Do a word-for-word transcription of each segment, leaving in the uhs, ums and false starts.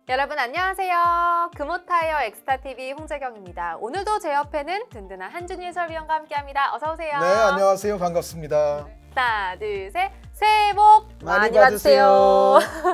여러분 안녕하세요. 금호타이어 엑스타티비 홍재경입니다. 오늘도 제 옆에는 든든한 한준희 해설위원과 함께합니다. 어서 오세요. 네, 안녕하세요. 반갑습니다. 하나, 둘, 셋. 새해 복 많이, 많이 받으세요.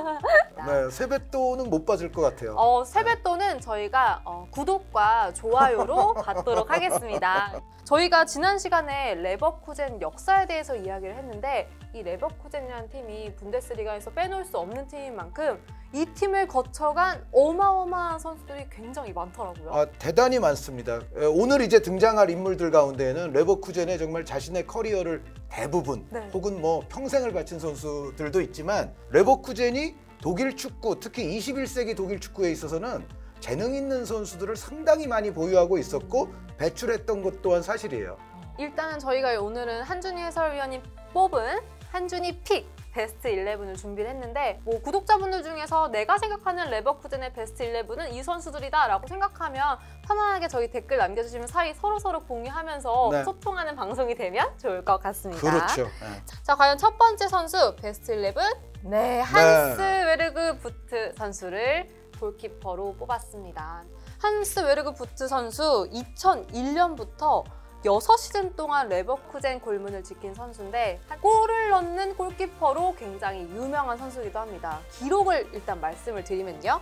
네, 세뱃돈은 못 받을 것 같아요. 어, 세뱃돈은 저희가 어, 구독과 좋아요로 받도록 하겠습니다. 저희가 지난 시간에 레버쿠젠 역사에 대해서 이야기를 했는데 이 레버쿠젠이라는 팀이 분데스리가에서 빼놓을 수 없는 팀인 만큼 이 팀을 거쳐간 어마어마한 선수들이 굉장히 많더라고요. 아, 대단히 많습니다. 오늘 이제 등장할 인물들 가운데에는 레버쿠젠에 정말 자신의 커리어를 대부분 네. 혹은 뭐 평생을 바친 선수들도 있지만 레버쿠젠이 독일 축구, 특히 이십일 세기 독일 축구에 있어서는 재능 있는 선수들을 상당히 많이 보유하고 있었고 배출했던 것 또한 사실이에요. 일단은 저희가 오늘은 한준희 해설위원이 뽑은 한준희 픽 베스트 십일을 준비를 했는데 뭐 구독자분들 중에서 내가 생각하는 레버쿠젠의 베스트 십일은 이 선수들이다 라고 생각하면 편안하게 저희 댓글 남겨주시면 사이 서로서로 공유하면서 네. 소통하는 방송이 되면 좋을 것 같습니다. 그렇죠. 네. 자, 과연 첫 번째 선수 베스트 십일 네, 한스 웨르그 부트 선수를 골키퍼로 뽑았습니다. 한스 웨르그 부트 선수 이천일 년부터 여섯 시즌 동안 레버쿠젠 골문을 지킨 선수인데 골을 넣는 골키퍼로 굉장히 유명한 선수이기도 합니다. 기록을 일단 말씀을 드리면요.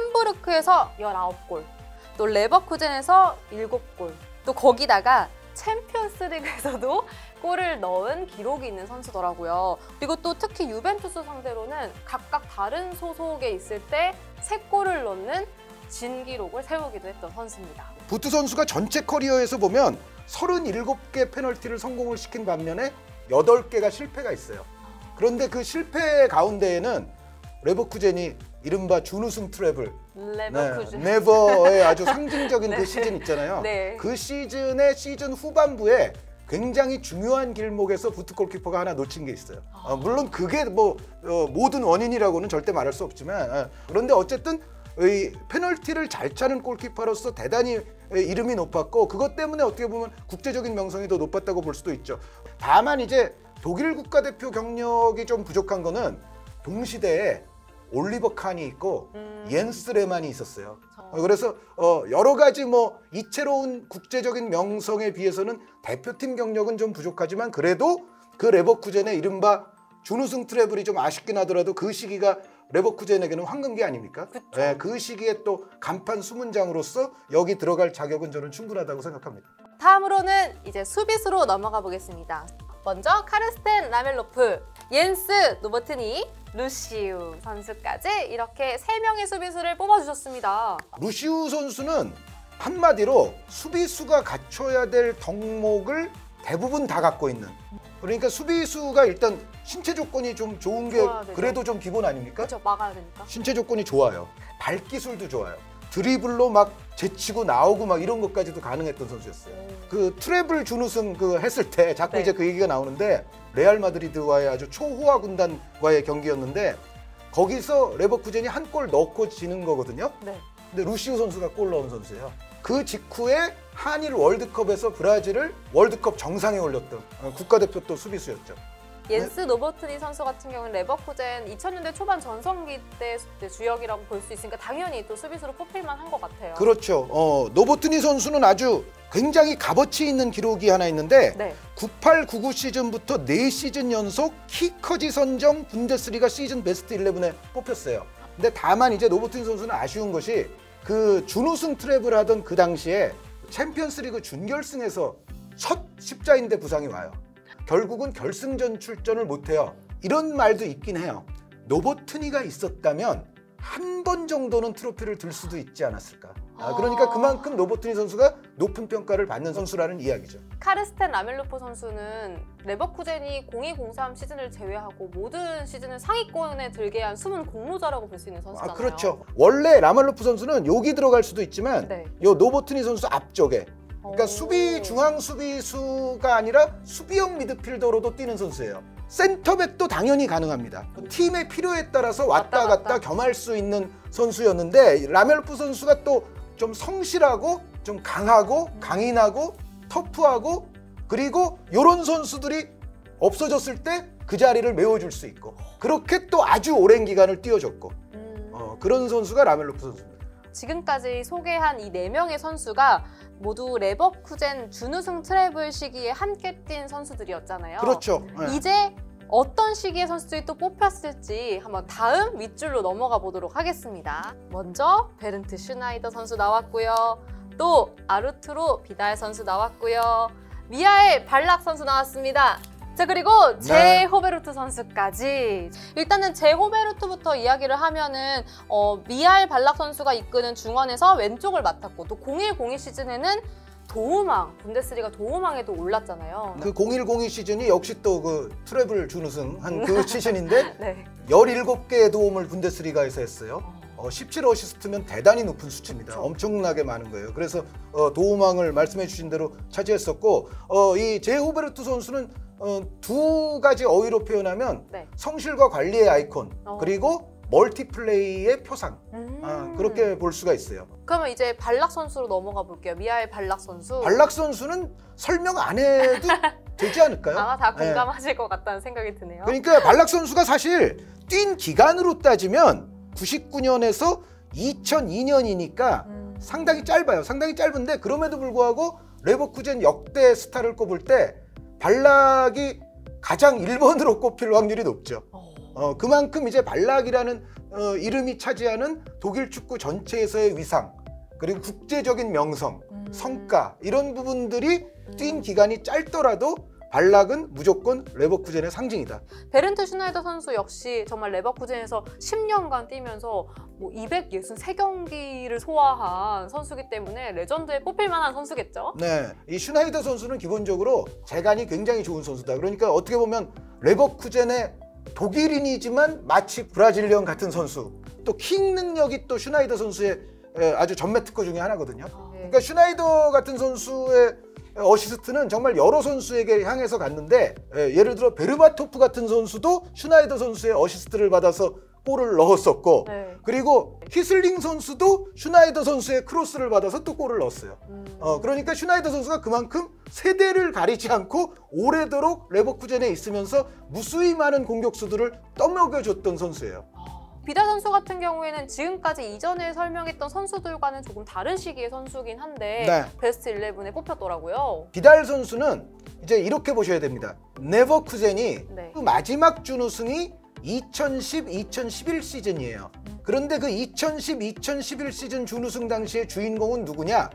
함부르크에서 열아홉 골, 또 레버쿠젠에서 일곱 골, 또 거기다가 챔피언스 리그에서도 골을 넣은 기록이 있는 선수더라고요. 그리고 또 특히 유벤투스 상대로는 각각 다른 소속에 있을 때 세 골을 넣는 진기록을 세우기도 했던 선수입니다. 부트 선수가 전체 커리어에서 보면 서른일곱 개 페널티를 성공을 시킨 반면에 여덟 개가 실패가 있어요. 그런데 그 실패 가운데에는 레버쿠젠이 이른바 준우승 트래블, 레버쿠젠. 네, 네버의 아주 상징적인 네. 그 시즌 있잖아요. 네. 그 시즌의 시즌 후반부에 굉장히 중요한 길목에서 부트 골키퍼가 하나 놓친 게 있어요. 어, 물론 그게 뭐 어, 모든 원인이라고는 절대 말할 수 없지만 어, 그런데 어쨌든 이 페널티를 잘 차는 골키퍼로서 대단히 이름이 높았고 그것 때문에 어떻게 보면 국제적인 명성이 더 높았다고 볼 수도 있죠. 다만 이제 독일 국가대표 경력이 좀 부족한 거는 동시대에 올리버 칸이 있고 음. 옌스 레만이 있었어요. 어, 그래서 어, 여러 가지 뭐 이채로운 국제적인 명성에 비해서는 대표팀 경력은 좀 부족하지만 그래도 그 레버쿠젠의 이른바 준우승 트래블이 좀 아쉽긴 하더라도 그 시기가 레버쿠젠에게는 황금기 아닙니까? 네, 그 시기에 또 간판 수문장으로서 여기 들어갈 자격은 저는 충분하다고 생각합니다. 다음으로는 이제 수비수로 넘어가 보겠습니다. 먼저 카르스텐 라멜로프, 옌스 노버트니, 루시우 선수까지 이렇게 세 명의 수비수를 뽑아주셨습니다. 루시우 선수는 한마디로 수비수가 갖춰야 될 덕목을 대부분 다 갖고 있는, 그러니까 수비수가 일단 신체 조건이 좀 좋은 게 그래도 좀 기본 아닙니까? 그렇죠, 막아야 되니까. 신체 조건이 좋아요. 발기술도 좋아요. 드리블로 막 제치고 나오고 막 이런 것까지도 가능했던 선수였어요. 오. 그 트래블 준우승 그 했을 때 자꾸 네. 이제 그 얘기가 나오는데 레알 마드리드와의 아주 초호화 군단과의 경기였는데 거기서 레버쿠젠이 한 골 넣고 지는 거거든요. 네. 근데 루시우 선수가 골 넣은 선수예요. 그 직후에 한일 월드컵에서 브라질을 월드컵 정상에 올렸던 국가대표 또 수비수였죠. 옌스 노버트니 선수 같은 경우는 레버쿠젠 이천 년대 초반 전성기 때 주역이라고 볼 수 있으니까 당연히 또 수비수로 뽑힐만 한 것 같아요. 그렇죠. 어, 노버트니 선수는 아주 굉장히 값어치 있는 기록이 하나 있는데 네. 구십팔 구십구 시즌부터 네 시즌 연속 키커지 선정 분데스리가 시즌 베스트 십일에 뽑혔어요. 근데 다만 이제 노버트니 선수는 아쉬운 것이 그 준우승 트래블을 하던 그 당시에 챔피언스리그 준결승에서 첫 십자인대 부상이 와요. 결국은 결승전 출전을 못해요. 이런 말도 있긴 해요. 노버트니가 있었다면 한 번 정도는 트로피를 들 수도 있지 않았을까. 아, 그러니까 그만큼 노버트니 선수가 높은 평가를 받는 선수라는 이야기죠. 카르스텐 라멜로프 선수는 레버쿠젠이 공이 공삼 시즌을 제외하고 모든 시즌을 상위권에 들게 한 숨은 공로자라고 볼 수 있는 선수잖아요. 아, 그렇죠. 원래 라멜로프 선수는 여기 들어갈 수도 있지만 네. 요 노버트니 선수 앞쪽에 그러니까 오. 수비 중앙 수비수가 아니라 수비형 미드필더로도 뛰는 선수예요. 센터백도 당연히 가능합니다. 팀의 필요에 따라서 왔다, 왔다 갔다 겸할 수 있는 선수였는데 라멜로프 선수가 또 좀 성실하고 좀 강하고 강인하고 터프하고 그리고 이런 선수들이 없어졌을 때 그 자리를 메워줄 수 있고 그렇게 또 아주 오랜 기간을 뛰어줬고 음. 어, 그런 선수가 라멜로프 선수입니다. 지금까지 소개한 이 네 명의 선수가 모두 레버쿠젠 준우승 트래블 시기에 함께 뛴 선수들이었잖아요. 그렇죠. 네. 이제 어떤 시기의 선수들이 또 뽑혔을지 한번 다음 윗줄로 넘어가 보도록 하겠습니다. 먼저 베른트 슈나이더 선수 나왔고요. 또 아르투로 비달 선수 나왔고요. 미하엘 발락 선수 나왔습니다. 자, 그리고 제 네. 호베르트 선수까지. 일단은 제 호베르트부터 이야기를 하면은 어, 미하엘 발락 선수가 이끄는 중원에서 왼쪽을 맡았고, 또 공일공이 시즌에는 도우망, 분데스리가 도우망에도 올랐잖아요. 그 공일공이 시즌이 역시 또 그 트래블 준우승 한 그 시즌인데 네. 열일곱 개의 도움을 분데스리가에서 했어요. 어, 십칠 어시스트면 대단히 높은 수치입니다. 그렇죠. 엄청나게 많은 거예요. 그래서 어, 도움왕을 말씀해 주신 대로 차지했었고, 어, 이 제 호베르트 선수는 어, 두 가지 어휘로 표현하면 네. 성실과 관리의 아이콘, 어. 그리고 멀티플레이의 표상, 음. 아, 그렇게 볼 수가 있어요. 그러면 이제 발락 선수로 넘어가 볼게요. 미하엘 발락 선수. 발락 선수는 설명 안 해도 되지 않을까요? 아마 다 네. 공감하실 것 같다는 생각이 드네요. 그러니까 발락 선수가 사실 뛴 기간으로 따지면 구십구 년에서 이천이 년이니까 음. 상당히 짧아요. 상당히 짧은데 그럼에도 불구하고 레버쿠젠 역대 스타를 꼽을 때 발락이 가장 일 번으로 꼽힐 확률이 높죠. 어. 어, 그만큼 이제 발락이라는 어, 이름이 차지하는 독일 축구 전체에서의 위상, 그리고 국제적인 명성, 음. 성과, 이런 부분들이 뛴 음. 기간이 짧더라도 발락은 무조건 레버쿠젠의 상징이다. 베른트 슈나이더 선수 역시 정말 레버쿠젠에서 십 년간 뛰면서 뭐 이백육십삼 경기를 소화한 선수기 때문에 레전드에 뽑힐 만한 선수겠죠? 네, 이 슈나이더 선수는 기본적으로 재간이 굉장히 좋은 선수다. 그러니까 어떻게 보면 레버쿠젠의 독일인이지만 마치 브라질리언 같은 선수. 또 킥 능력이 또 슈나이더 선수의 아주 전매 특허 중에 하나거든요. 네. 그러니까 슈나이더 같은 선수의 어시스트는 정말 여러 선수에게 향해서 갔는데, 예를 들어 베르바토프 같은 선수도 슈나이더 선수의 어시스트를 받아서 골을 넣었었고, 네. 그리고 히슬링 선수도 슈나이더 선수의 크로스를 받아서 또 골을 넣었어요. 음. 어, 그러니까 슈나이더 선수가 그만큼 세대를 가리지 않고 오래도록 레버쿠젠에 있으면서 무수히 많은 공격수들을 떠먹여줬던 선수예요. 비달 선수 같은 경우에는 지금까지 이전에 설명했던 선수들과는 조금 다른 시기의 선수긴 한데 네. 베스트 십일에 뽑혔더라고요. 비달 선수는 이제 이렇게 보셔야 됩니다. 레버쿠젠이 네. 그 마지막 준우승이 이천십 이천십일 시즌이에요. 그런데 그 이천십 이천십일 시즌 준우승 당시의 주인공은 누구냐?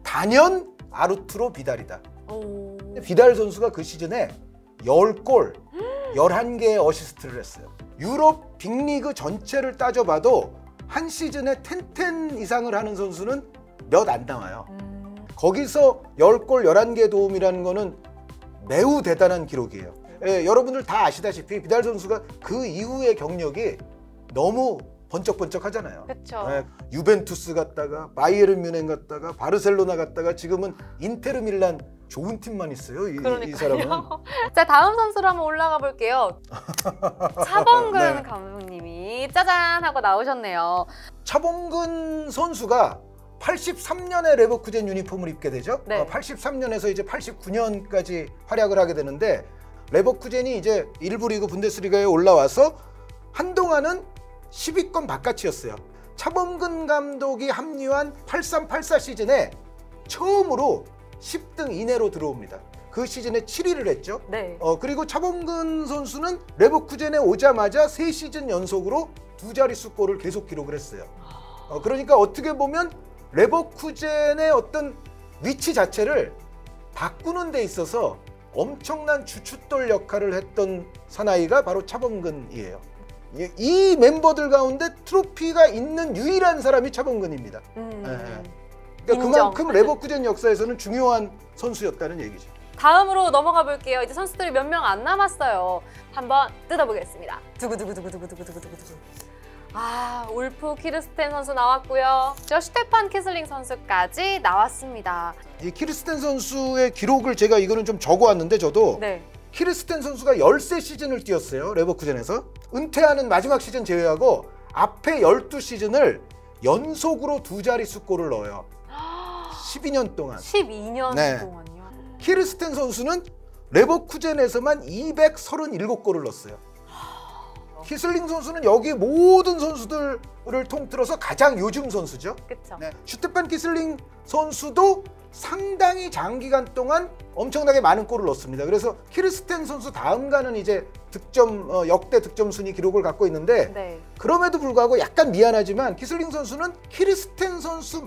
단연 아르투로 비달이다. 오. 비달 선수가 그 시즌에 십 골, 열한 개의 어시스트를 했어요. 유럽 빅리그 전체를 따져봐도 한 시즌에 십 텐 이상을 하는 선수는 몇 안 나와요. 음. 거기서 십 골, 열한 개 도움이라는 거는 매우 대단한 기록이에요. 예, 여러분들 다 아시다시피 비달 선수가 그 이후의 경력이 너무 번쩍번쩍 하잖아요. 그쵸. 예, 유벤투스 갔다가 바이에른 뮌헨 갔다가 바르셀로나 갔다가 지금은 인테르 밀란, 좋은 팀만 있어요. 이, 이 사람은. 자, 다음 선수로 한번 올라가 볼게요. 차범근 네. 감독님이 짜잔 하고 나오셨네요. 차범근 선수가 팔십삼 년에 레버쿠젠 유니폼을 입게 되죠. 네. 어, 팔십삼 년에서 이제 팔십구 년까지 활약을 하게 되는데, 레버쿠젠이 이제 일부 리그 분데스리가에 올라와서 한동안은 십 위권 바깥이었어요. 차범근 감독이 합류한 팔십삼 팔십사 시즌에 처음으로 십 등 이내로 들어옵니다. 그 시즌에 칠 위를 했죠. 네. 어, 그리고 차범근 선수는 레버쿠젠에 오자마자 세 시즌 연속으로 두 자릿수 골을 계속 기록을 했어요. 어, 그러니까 어떻게 보면 레버쿠젠의 어떤 위치 자체를 바꾸는 데 있어서 엄청난 주춧돌 역할을 했던 사나이가 바로 차범근이에요. 이, 이 멤버들 가운데 트로피가 있는 유일한 사람이 차범근입니다. 음. 네. 그러니까 인정. 그만큼 레버쿠젠 역사에서는 중요한 선수였다는 얘기죠. 다음으로 넘어가 볼게요. 이제 선수들이 몇 명 안 남았어요. 한번 뜯어보겠습니다. 두구두구두구두구두구두구두구. 아, 울프 키르스텐 선수 나왔고요. 저 슈테판 키슬링 선수까지 나왔습니다. 이 키르스텐 선수의 기록을 제가 이거는 좀 적어왔는데, 저도 네. 키르스텐 선수가 십삼 시즌을 뛰었어요. 레버쿠젠에서. 은퇴하는 마지막 시즌 제외하고 앞에 십이 시즌을 연속으로 두 자릿수 골을 넣어요. 십이 년 동안. 십이 년 네. 동안요. 키르스텐 선수는 레버쿠젠에서만 이백삼십칠 골을 넣었어요. 키슬링 선수는 여기 모든 선수들을 통틀어서 가장 요즘 선수죠. 그렇죠. 네. 슈테판 키슬링 선수도 상당히 장기간 동안 엄청나게 많은 골을 넣었습니다. 그래서 키르스텐 선수 다음 가는 이제 득점 어, 역대 득점 순위 기록을 갖고 있는데 네. 그럼에도 불구하고 약간 미안하지만 키슬링 선수는 키르스텐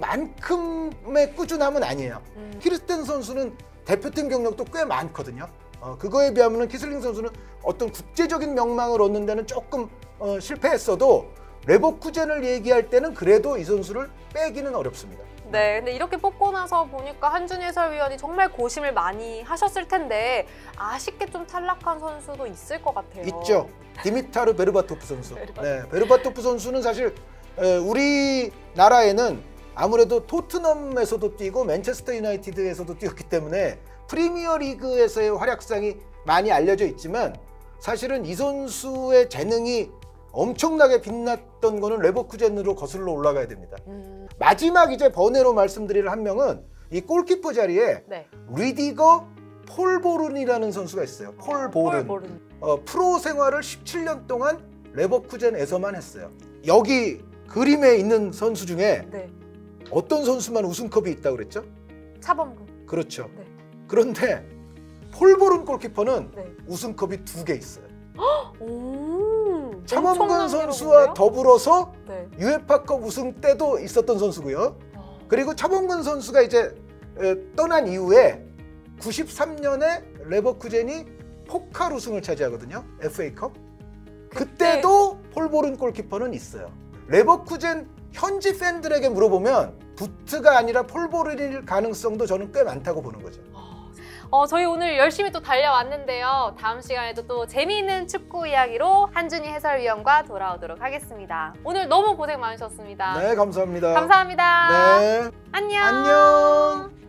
선수만큼의 꾸준함은 아니에요. 음. 키르스텐 선수는 대표팀 경력도 꽤 많거든요. 어, 그거에 비하면 키슬링 선수는 어떤 국제적인 명망을 얻는 데는 조금 어, 실패했어도 레버쿠젠을 얘기할 때는 그래도 이 선수를 빼기는 어렵습니다. 네, 근데 이렇게 뽑고 나서 보니까 한준희 해설위원이 정말 고심을 많이 하셨을 텐데 아쉽게 좀 탈락한 선수도 있을 것 같아요. 있죠. 디미타르 베르바토프 선수. 베르바토프. 네, 베르바토프 선수는 사실 에, 우리나라에는 아무래도 토트넘에서도 뛰고 맨체스터 유나이티드에서도 뛰었기 때문에 프리미어 리그에서의 활약상이 많이 알려져 있지만 사실은 이 선수의 재능이 엄청나게 빛났던 거는 레버쿠젠으로 거슬러 올라가야 됩니다. 음. 마지막 이제 번외로 말씀드릴 한 명은 이 골키퍼 자리에 네. 리디거 폴보른이라는 선수가 있어요. 폴보른. 폴보른. 어, 프로 생활을 십칠 년 동안 레버쿠젠에서만 했어요. 여기 그림에 있는 선수 중에 네. 어떤 선수만 우승컵이 있다고 그랬죠? 차범근. 그렇죠. 네. 그런데 폴보른 골키퍼는 네. 우승컵이 두 개 있어요. 오, 차범근 선수와 더불어서 네. 유에파컵 우승 때도 있었던 선수고요. 어. 그리고 차범근 선수가 이제 떠난 이후에 구십삼 년에 레버쿠젠이 포칼 우승을 차지하거든요. 에프에이컵. 그때... 그때도 폴보른 골키퍼는 있어요. 레버쿠젠 현지 팬들에게 물어보면 부트가 아니라 폴보른일 가능성도 저는 꽤 많다고 보는 거죠. 어, 저희 오늘 열심히 또 달려왔는데요. 다음 시간에도 또 재미있는 축구 이야기로 한준희 해설위원과 돌아오도록 하겠습니다. 오늘 너무 고생 많으셨습니다. 네, 감사합니다. 감사합니다. 네. 안녕. 안녕.